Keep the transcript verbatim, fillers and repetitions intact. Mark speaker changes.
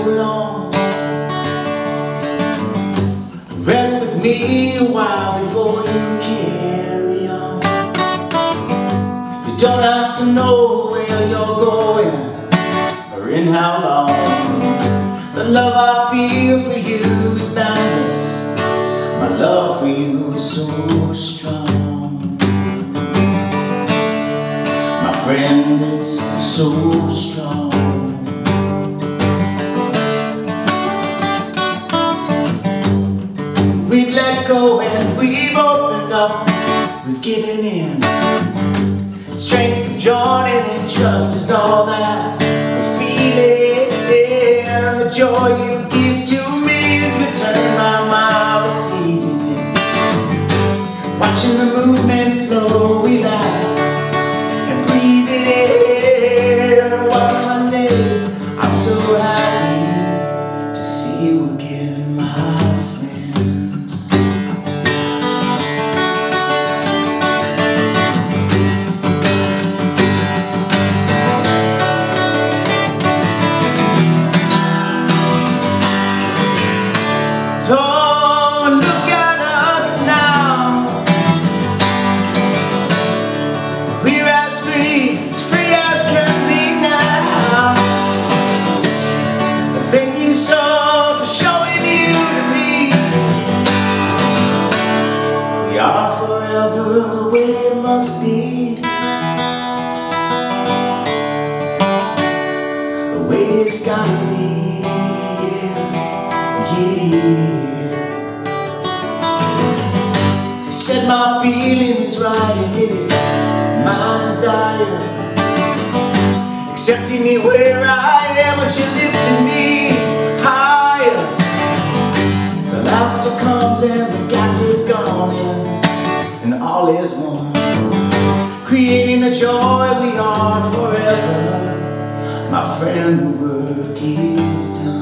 Speaker 1: long. Rest with me a while before you carry on. You don't have to know where you're going or in how long. The love I feel for you is boundless. My love for you is so strong. My friend, it's so strong. We've let go and we've opened up. We've given in. Strength of joy and trust is all that we're feeling. The joy you give to me is return my mind receiving it. Watching the movement flow, we laugh and breathe it in. What can I say? I'm so happy to see you again, my friend. Don't look at us now. We're as free, as free as can be now. Thank you so for showing you to me. We are forever the way it must be, the way it's gotta be. Yeah, yeah. You said my feeling is right and it is my desire. Accepting me where I am, but you're lifting me higher. The laughter comes and the gap is gone in, and all is one. Creating the joy we are forever. My friend, the work is done.